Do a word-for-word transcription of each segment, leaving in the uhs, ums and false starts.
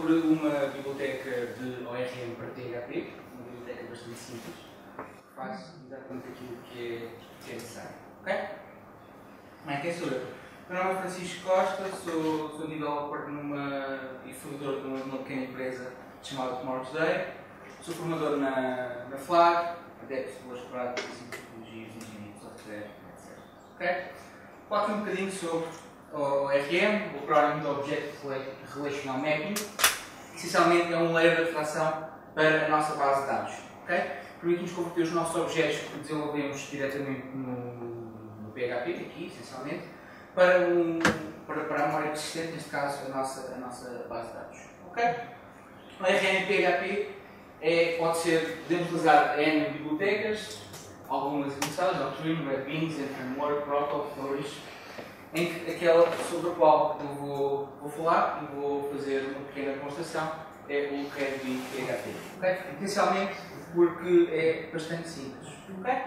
sobre uma biblioteca de O R M para P H P, uma biblioteca bastante simples, faz exatamente aquilo que é, que é necessário. Ok? Bem, quem sou eu? Meu nome é Francisco Costa, sou, sou developer numa, e fundador de uma, uma pequena empresa chamada Tomorrow Today. Sou formador na, na Flag, adepto de boas práticas e metodologias de engenharia de software, etcétera. Ok? Falo aqui um bocadinho sobre o R M, o Programming Object Relational Mapping. Essencialmente é um layer de abstração para a nossa base de dados. Okay? Permite-nos converter os nossos objetos que desenvolvemos diretamente no, no P H P, aqui essencialmente, para, um, para, para a memória persistente, neste caso a nossa, a nossa base de dados. Okay? O R M em P H P é, pode ser, podemos usar N bibliotecas, algumas iniciadas, Doctrine, Red-Beans, Framework, Protocol, Flourish, em que aquela sobre a qual eu vou, vou falar e vou fazer uma pequena demonstração é o Red-Bean P H P. Okay? Essencialmente porque é bastante simples. Okay?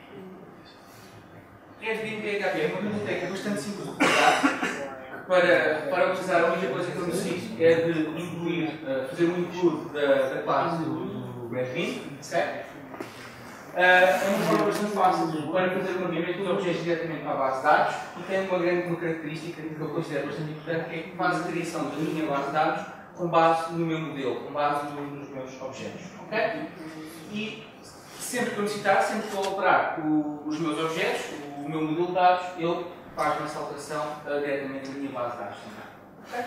Red-Bean P H P é uma biblioteca bastante simples de utilizar. Para, para utilizar, a única coisa que eu necessito é de incluir, uh, fazer um include da, da classe do, do Red-Bean. Okay? Uh, é uma forma bastante fácil para fazer o mapeamento dos objetos diretamente para a base de dados e tem uma grande uma característica que eu considero bastante importante, que é que faz a criação da minha base de dados com base no meu modelo, com base no, nos meus objetos. Okay? E sempre que eu necessitar, sempre que eu alterar o, os meus objetos, o meu modelo de dados, ele faz essa alteração uh, diretamente na minha base de dados também.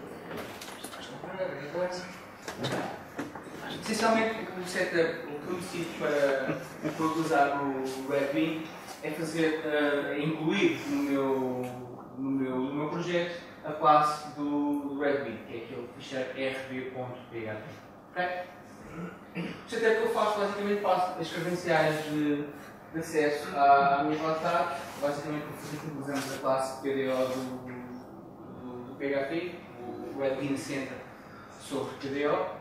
Okay? Essencialmente, o setup, o que eu necessito para, para utilizar o Red-Bean é fazer, uh, é incluir no meu, no, meu, no meu projeto a classe do, do Red-Bean, que é aquele ficheiro r b ponto p h p. Okay? O setup que eu faço, basicamente, faço as credenciais de, de acesso à, à minha base de dados. Basicamente, utilizamos a classe P D O do, do, do P H P, o Red-Bean assenta sobre P D O.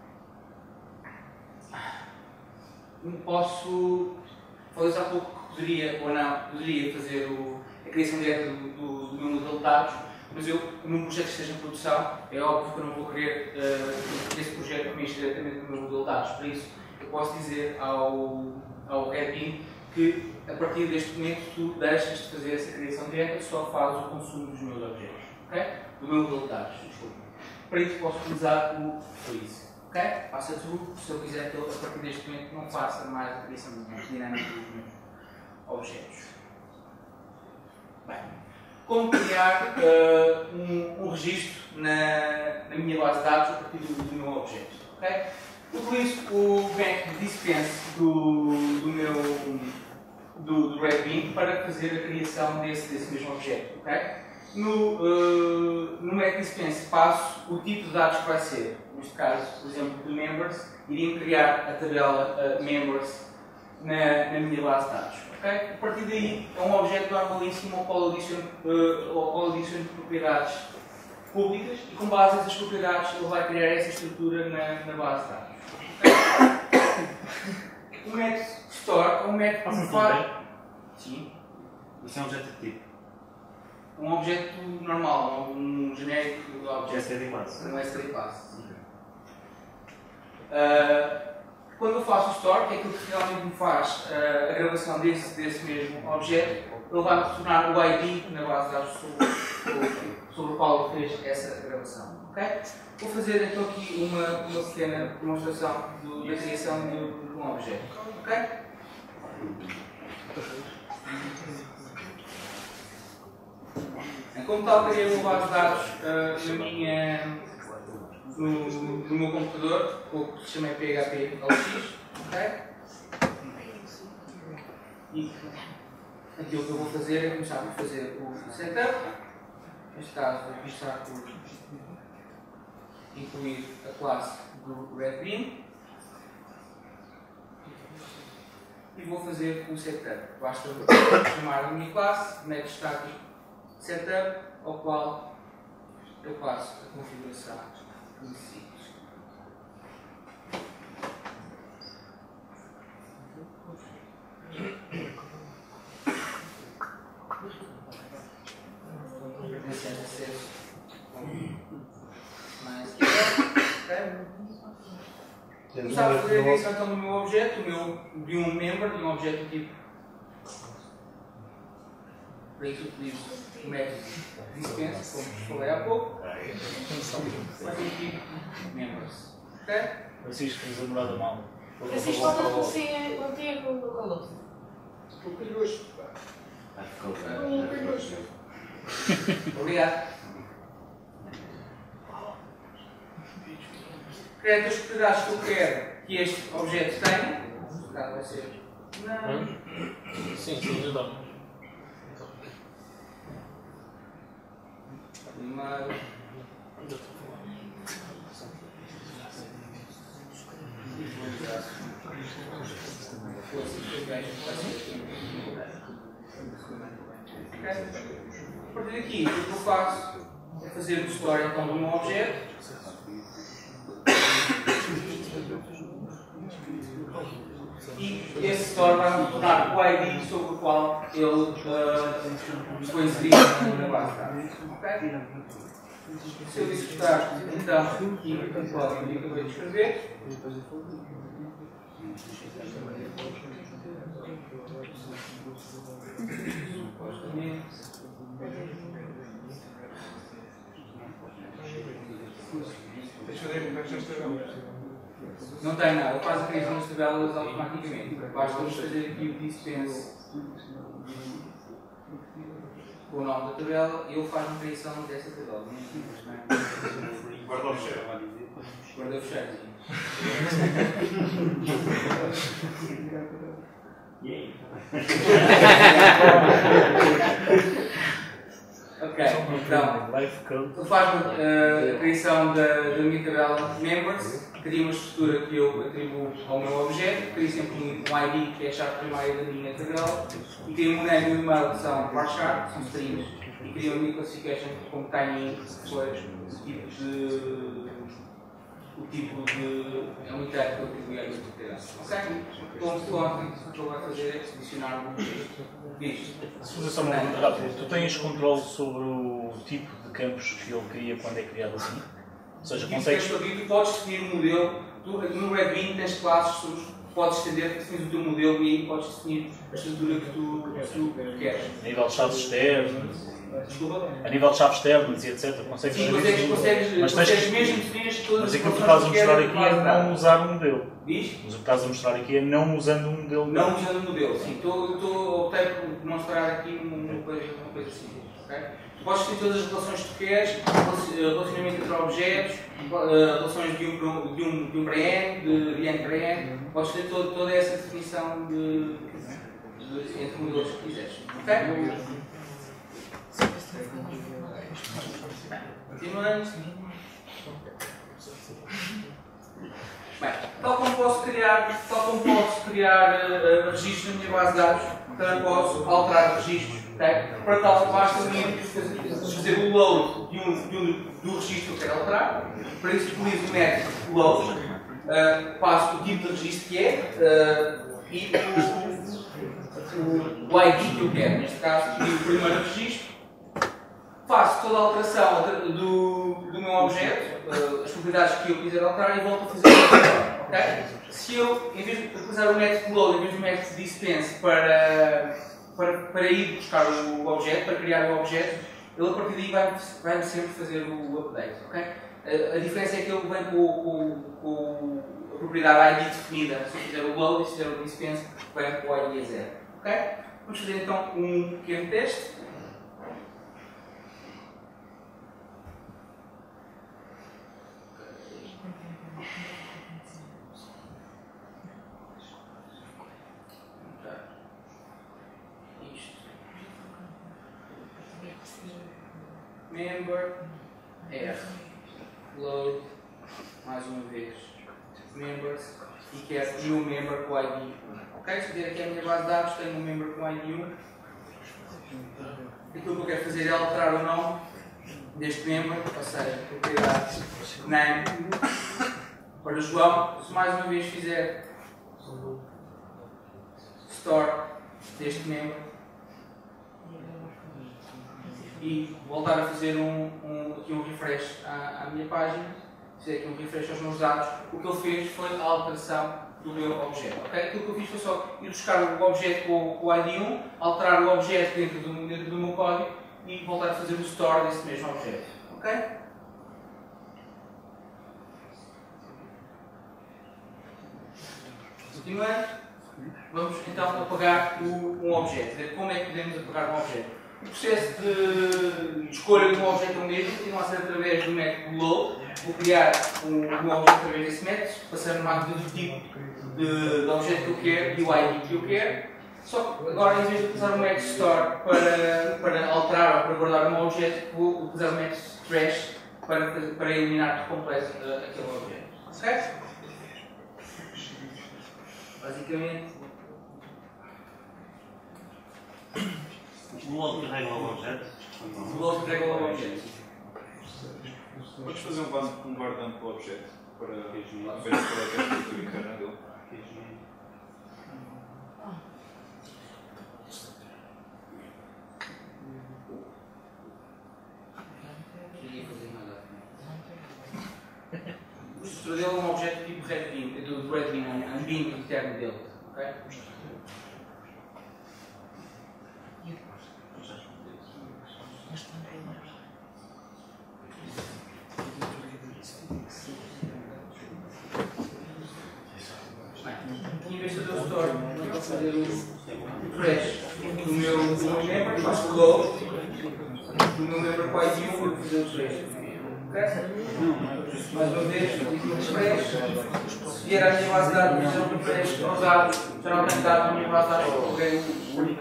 Posso, falei há pouco que poderia ou não, poderia fazer o, a criação direta do, do, do meu modelo de dados, mas eu, num projeto que esteja em produção, é óbvio que eu não vou querer uh, que esse projeto mexa diretamente no meu modelo de dados. Por isso, eu posso dizer ao, ao Red-Bean que, a partir deste momento, tu deixas de fazer essa criação direta, só fazes o consumo dos meus objetos. Okay? Do meu modelo de dados, desculpa. Para isso, posso utilizar o freeze. Ok? Passa tudo, se eu quiser que ele, a partir deste momento, não faça mais a criação dinâmica dos meus objetos. Bem, como criar uh, um, um registro na, na minha base de dados a partir do, do meu objeto? Okay? Utilizo o bank dispense do, do meu do, do Red-Bean para fazer a criação desse, desse mesmo objeto. Okay? No, uh, no Mac Dispense passo o tipo de dados que vai ser. Neste caso, por exemplo, de members, iria criar a tabela uh, members na, na minha base de dados. Okay? A partir daí, é um objeto normalíssimo ao qual adiciono, uh, ao qual adiciono propriedades públicas e com base nessas propriedades ele vai criar essa estrutura na, na base de dados. Okay? O método store é um método que faz... Sim. Isso é um objeto de tipo? Um objeto normal, um genérico de objeto. S T D class. Um S T D class. Uh, quando eu faço o store, que é aquilo que realmente me faz uh, a gravação desse, desse mesmo objeto, ele vai me retornar o I D na base de dados sobre, sobre o qual ele fez essa gravação. Okay? Vou fazer então aqui uma, uma pequena demonstração do, da criação de, de um objeto. Okay? Como tal, criei uma base de dados uh, na minha, no, no meu computador, o que se chama P H P L X. Okay? E aquilo que eu vou fazer é começar por fazer o setup. Neste caso, vou começar por incluir a classe do Red-Bean. E vou fazer o setup. Basta chamar a minha classe, método estático setup, ao qual eu faço a configuração que necessito. Pertencendo acesso mais Começar a fazer a criação então, do meu objeto, do meu, de um member, de um objeto do tipo. Para isso utilizo o método dispense, como vos falei há pouco. Faz um tipo members. Ok? Francisco, fez a morada mal. Francisco, quando eu consigo, não tinha com o calor. O pilhoso. O pilhoso. Obrigado. Criar as propriedades que eu quero que este objeto tenha. Caso vai ser. Não. Sim, sim, ajudamos. Primeiro. A partir daqui, o que eu faço é fazer o store então de um objeto. E esse store vai me tornar o I D sobre o qual ele uh, foi inserido na base de dados. Okay? Se eu executar, então, aqui o código que eu acabei de escrever, não tem nada, ele faz a criação das tabelas automaticamente. Basta-nos fazer aqui o dispense com o nome da tabela e ele faz a criação dessa tabela. Guarda o fecheiro. Guarda o fecheiro. Ok, então, ele faz uh, a criação da, da minha tabela members, cria uma estrutura que eu atribuo ao meu objeto, cria sempre um, um I D que é a chave primária da minha tabela, e cria um name e um e-mail que são varchar, que são strings, e cria uma classification como tiny, que foi o tipo de. o tipo de. é um item que eu atribuí à minha propriedade. Ok? Como se conta, o que eu vou fazer é adicionar um disto. Se fazer só uma pergunta rápida, tu tens controle sobre o tipo de campos que ele cria quando é criado assim? Ou seja, consegues. Tu podes definir um modelo, tu no Red Bean tens classes, podes estender, defines o teu modelo e aí podes definir a estrutura que tu, que tu queres. A nível de chaves externas. Desculpa? A nível de chaves externas e etcétera. Consegues Sim, consegues, consegues, mas consegues tens... mesmo definir as todas mas as aquilo que tu funções estás a que mostrar queres aqui é não usar um modelo. Diz? Mas o que estás a mostrar aqui é não usando um modelo. Não usando o modelo, sim. Estou optei por demonstrar aqui uma coisa, uma coisa simples. Okay? Podes definir todas as relações que tu queres, relacionamento entre objetos, relações de um para um, de um, de um para N, de, de N para N. Podes ter todo, toda essa definição de, de, entre modelos que quiseres. Ok? Continuando. Bem, tal como posso criar, tal como posso criar uh, registros na minha base de dados, também posso alterar registros. Okay? Para tal, basta-me fazer o load de um, de um, do registro que eu quero alterar. Para isso, utilizo o método load, uh, passo o tipo de registro que é uh, e o, o, o I D que eu quero. Neste caso, o primeiro registro. Faço toda a alteração do, do meu objeto, uh, as propriedades que eu quiser alterar e volto a fazer o okay? Se eu, em vez de utilizar o método load, em vez do método dispense para, para, para ir buscar o objeto, para criar o objeto, ele a partir daí vai, vai sempre fazer o update. Okay? Uh, a diferença é que ele vem com, com, com a propriedade I D definida. Se eu fizer o load e se fizer o dispense, vem com o I D a zero. Okay? Vamos fazer então um pequeno teste. Member, R, load, mais uma vez, members, e quero new member com I D um. Ok? Se eu vier aqui a minha base de dados, tenho um member com I D um. Aquilo que eu quero fazer é alterar o nome deste member, ou seja, propriedade name para João. Se mais uma vez fizer store deste member, e voltar a fazer um, um, aqui um refresh à, à minha página, fizer aqui um refresh aos meus dados, o que ele fez foi a alteração do meu objeto. Okay? Aquilo que eu fiz foi só ir buscar o objeto com, com o I D um, alterar o objeto dentro do, dentro do meu código e voltar a fazer o store desse mesmo objeto. Ok? Continuando, vamos então apagar o, um objeto. Ver como é que podemos apagar um objeto. O processo de escolha de um objeto é o mesmo, continua a ser através do método load. Vou criar um, um objeto através desse método, passando uma máquina do tipo de, de objeto que eu quero e o I D que eu quero. Só que agora, em vez de utilizar o método store para, para alterar ou para guardar o meu objeto, vou utilizar o método trash para, para eliminar por completo uh, aquele objeto. Certo? Basicamente. O load carrega o objeto? O load carrega o objeto. Podes fazer um guardamp um guardamp do objeto para ver qual é que é a estrutura interna dele? A estrutura dele é um objeto tipo red bean, do red bean, um bean interno dele. Okay? Em vez de fazer o store, eu vou fazer o trash do meu, do meu member, faço o load do meu member com I D um, vou fazer o trash. Okay? Mais uma vez, digo o trash. Se vier à minha base de dados, fizer o trash aos dados, já não tenho dados na minha base de dados, vou coloquei o único.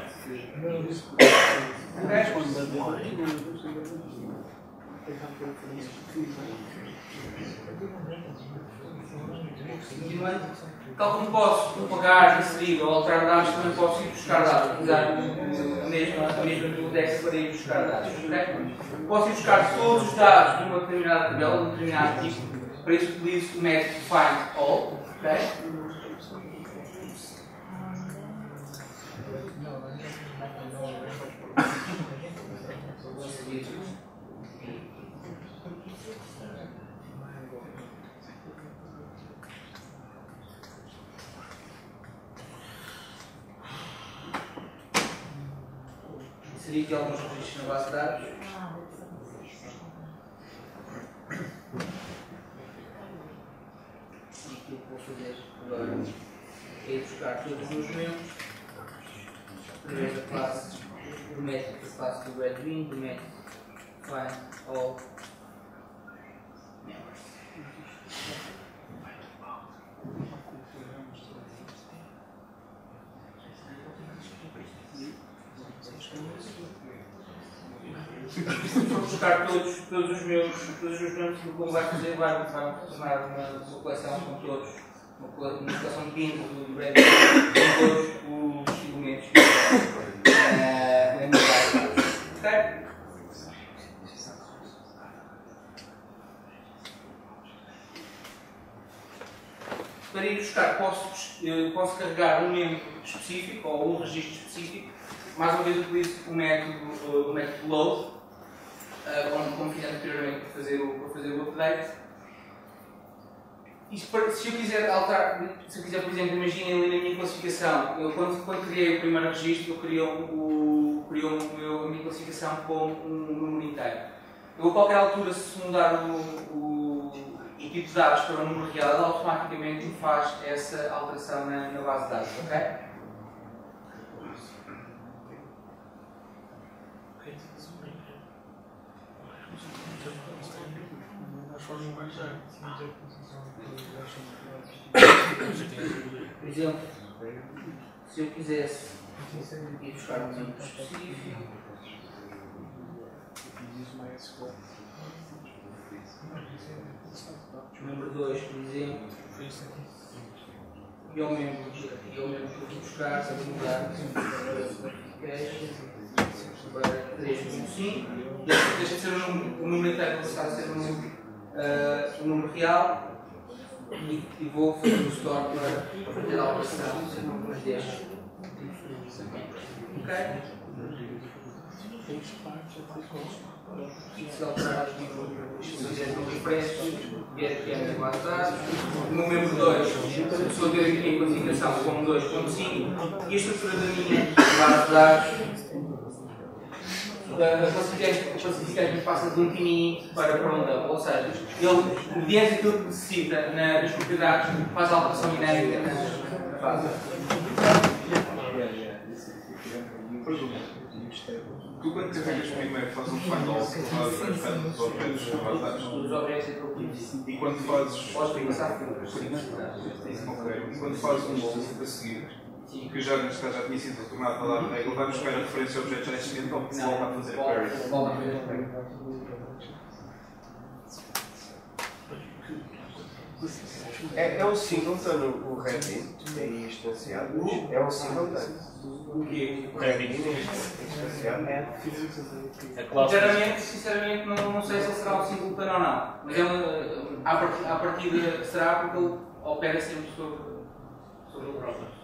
Continuando, tal como posso apagar, inserir ou alterar dados, também posso ir buscar dados, utilizar a mesma, a mesma biblioteca para ir buscar dados. Okay? Posso ir buscar todos os dados de uma determinada tabela, de um determinado tipo, para isso utilizo o método find all. Okay? Inseri aqui alguns registros na base de dados. E aquilo que vou fazer agora é ir buscar todos os meus membros através da classe, do método da classe do redbean, do método find all members. Vou buscar todos, todos os meus todos os meus membros, o que vai fazer vai, vai tornar uma, uma coleção com todos, uma, uma coleção de pins do Reddit com todos os elementos que uh, na minha base. Ok? Para ir buscar, posso, posso carregar um membro específico ou um registro específico. Mais uma vez utilizo o método, o método load, uh, como, como fiz anteriormente para fazer o, para fazer o update. Isto para, se eu quiser alterar, se eu quiser, por exemplo, imaginem ali na minha classificação, eu quando, quando criei o primeiro registro, eu criei, o, criei o meu, a minha classificação como um número inteiro. Eu a qualquer altura, se mudar o, o, o tipo de dados para um número real, ele automaticamente me faz essa alteração na, na base de dados, ok? Por exemplo, se eu quisesse ir buscar um exemplo específico, número dois, por exemplo, e ao membro que eu vou buscar, se eu mudar para três ponto cinco, deixa de ser um número inteiro, passar a ser um número, uh, um número real. E, e vou fazer o store para, para fazer a alteração, mas deixo. Ok? Se alterar aqui se fizer uma referência, vier aqui a minha base de dados, o meu membro dois, se eu ter aqui a quantificação como dois ponto cinco e a estrutura da minha base de dados. A classificação passa de um tiny para para um double, ou seja, ele, mediante aquilo que necessita nas propriedades, faz a alteração inédita na base. Tu, quando carregas primeiro, fazes um find all, fazes as faz dos objetos na base de dados. Dos objetos é que eu fiz. E quando fazes. Podes passar por Ok. E quando fazes um load a seguir, que já neste caso já tinha sido retornado para dar regra, ele vai buscar a referência ao objeto já existente ou volta a fazer a query? Volta a fazer a query. É, é um singleton o Redin, é instanciado. É um singleton. O quê? O Redin é instanciado. A classe. Sinceramente, sinceramente não, não sei se ele será um singleton ou não. Mas ele, à partida, à partida será porque ele opera sempre sobre, sobre o próprio.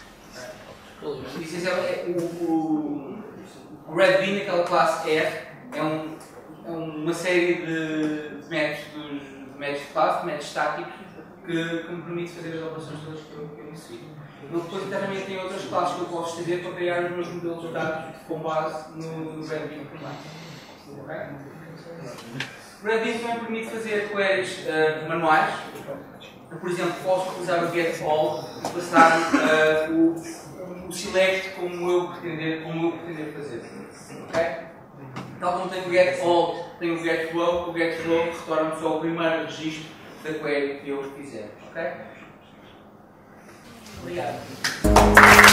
É, o, o, o Red Bean, aquela classe R, é, um, é uma série de, de métodos de métodos de classe, de métodos estáticos, que, que me permite fazer as operações todas que eu, que eu necessito. Eu depois internamente tenho outras classes que eu posso estender para criar os meus modelos de dados com base no, no Red Bean também. Okay? O Red Bean também permite fazer queries uh, manuais. Por exemplo, posso utilizar o getAll e passar uh, o o select como eu pretender, como eu pretender fazer. Okay? Tal como tem o getAll, tem o getFlow, o getFlow retorna-me só o primeiro registro da query que eu fizer. Okay? Obrigado.